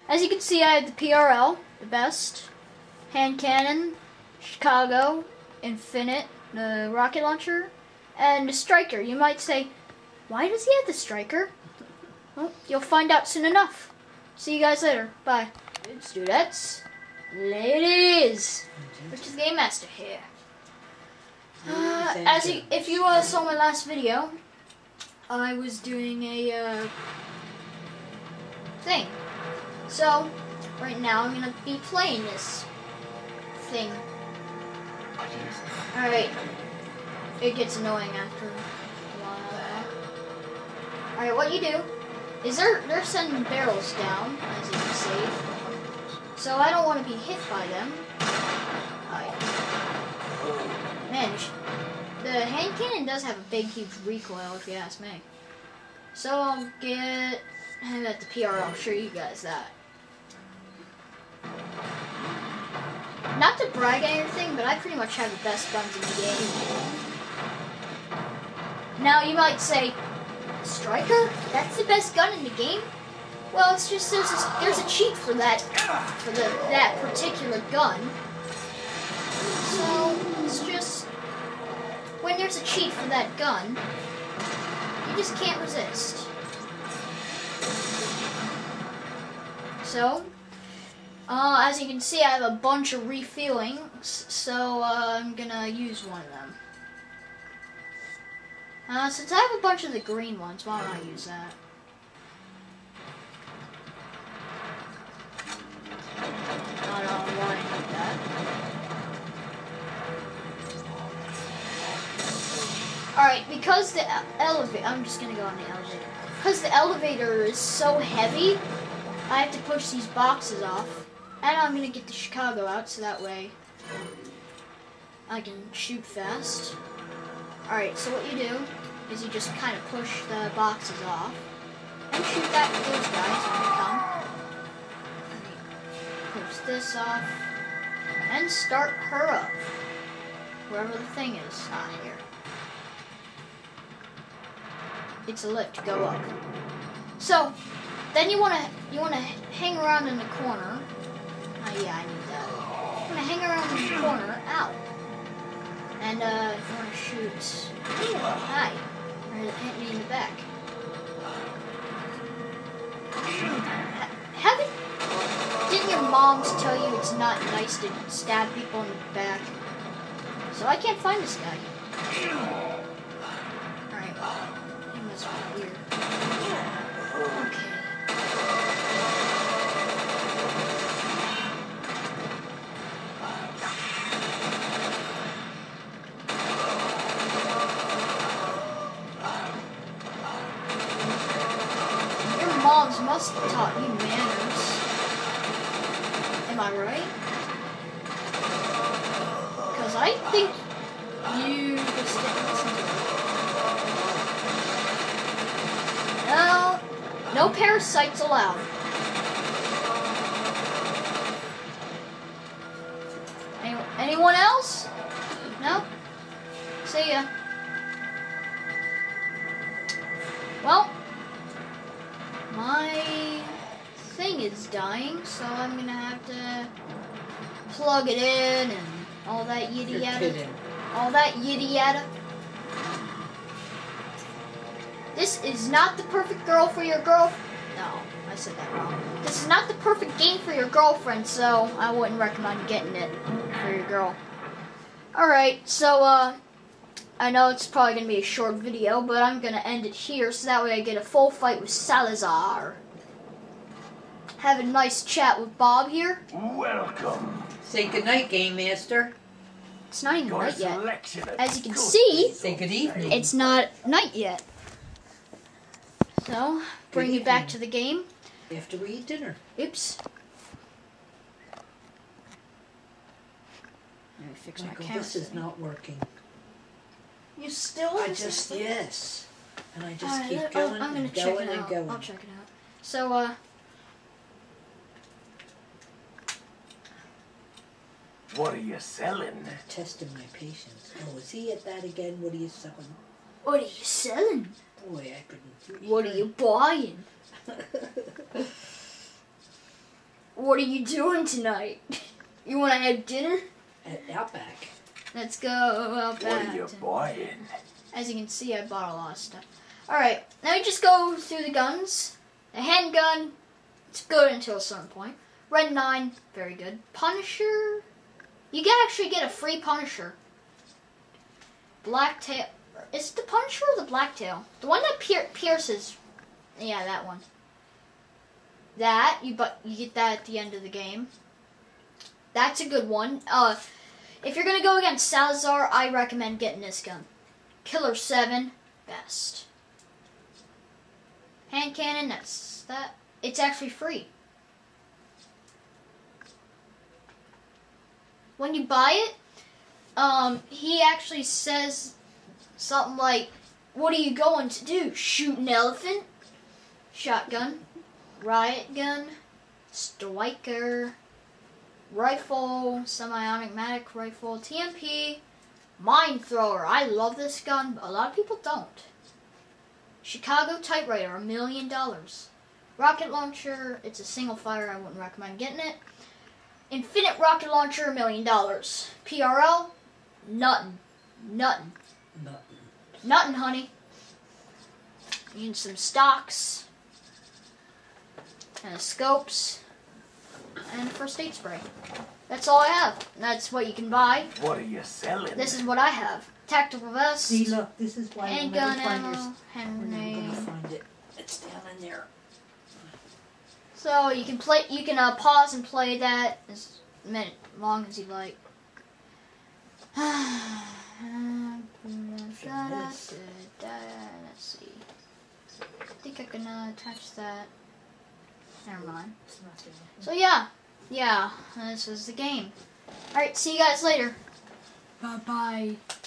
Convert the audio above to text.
As you can see, I have the PRL, the best, Handcannon, Chicago, Infinite, the rocket launcher, and the striker. You might say, why does he have the striker? Well, you'll find out soon enough. See you guys later. Bye. Dudettes, ladies, which is Game Master here. If you saw my last video, I was doing a thing. So right now I'm gonna be playing this thing. All right, it gets annoying after a while. All right, what you do is they're sending barrels down, as you can see. So I don't want to be hit by them. Man, the Handcannon does have a big, huge recoil, if you ask me. So I'll get him at the PRL. I'll show you guys that. Not to brag or anything, but I pretty much have the best guns in the game. Now you might say, Striker? That's the best gun in the game? Well, it's just there's a cheat for that particular gun. So it's just when there's a cheat for that gun, you just can't resist. So, as you can see, I have a bunch of refuelings, so I'm gonna use one of them. Since I have a bunch of the green ones, why don't I use that? I don't know why I need that. Alright, because the elevator, I'm just gonna go on the elevator. Because the elevator is so heavy, I have to push these boxes off. And I'm gonna get the Chicago out so that way I can shoot fast. Alright, so what you do is you just kind of push the boxes off and shoot those guys when they come. Push this off and start her up. Wherever the thing is. Here. It's a lift, go up. So then you wanna hang around in the corner. Yeah, I need that. You wanna hang around in the corner, ow. And you wanna shoot. Hi. Hit me in the back. Didn't your moms tell you it's not nice to stab people in the back? So I can't find this guy. Alright, he must be weird. Okay. Moms must have taught you manners. Am I right? Because I think you just didn't listen to me. No parasites allowed. Anyone else? No? See ya. Well, my thing is dying, so I'm gonna have to plug it in and all that yiddy yada. All that yiddy yada. This is not the perfect girl for your girl. No, I said that wrong. This is not the perfect game for your girlfriend, so I wouldn't recommend getting it for your girl. Alright, so I know it's probably going to be a short video, but I'm going to end it here so that way I get a full fight with Salazar. Have a nice chat with Bob here. Welcome. Say goodnight, Game Master. It's not even night yet. As you can see, say good evening. It's not night yet. So, bring you back to the game. After we eat dinner. Oops. Let me fix my camera. This is not working. You still? Yes. And I just keep going and going and going. I'll check it out. So, what are you selling? Testing my patience. Oh, is he at that again? What are you selling? What are you selling? Boy, I couldn't. What are you buying? What are you doing tonight? You want to have dinner? At Outback. Let's go out back. What are you buying? As you can see, I bought a lot of stuff. Alright, now we just go through the guns. The handgun, it's good until a certain point. Red 9, very good. Punisher, you can actually get a free Punisher. Blacktail, is it the Punisher or the Blacktail? The one that pierces, yeah, that one. That, you get that at the end of the game. That's a good one. If you're going to go against Salazar, I recommend getting this gun. Killer 7, best. Handcannon, that's that. It's actually free. When you buy it, he actually says something like, what are you going to do? Shoot an elephant? Shotgun. Riot gun. Striker. Rifle. Semi-automatic rifle. TMP. Mine thrower. I love this gun, but a lot of people don't. Chicago Typewriter, $1 million. Rocket launcher, it's a single fire, I wouldn't recommend getting it. Infinite rocket launcher, $1 million. PRL, nothing. Nothing. Nothing, honey. You need some stocks. And scopes. And a first aid spray. That's all I have. That's what you can buy. What are you selling? This is what I have. Tactical vest. See, look, this is why we'll never handgun find ammo. yours. We're never Handgrenade. gonna find it. It's down in there. So you can play. You can pause and play that as long as you like. Let's see. I think I can attach that. Never mind. It's not there. So yeah, this was the game. All right, see you guys later. Bye bye.